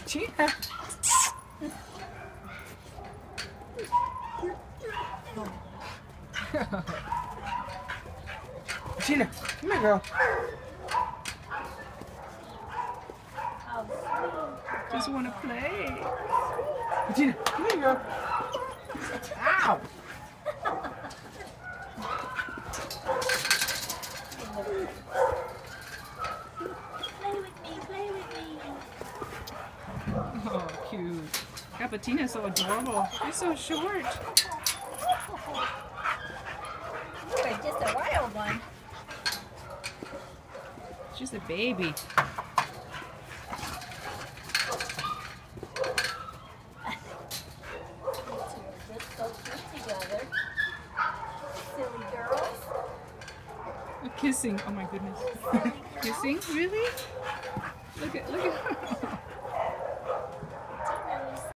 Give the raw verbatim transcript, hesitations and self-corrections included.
Betina. Betina, come here, girl. Just want to play. Betina, come here, girl. Ow! Play with me, play with me. Oh, cute. Yeah, Betina's so adorable. She's so short. You are just a wild one. She's a baby. Just so cute together. Silly girls. Kissing. Oh my goodness. Kissing? Really? Look at look at her.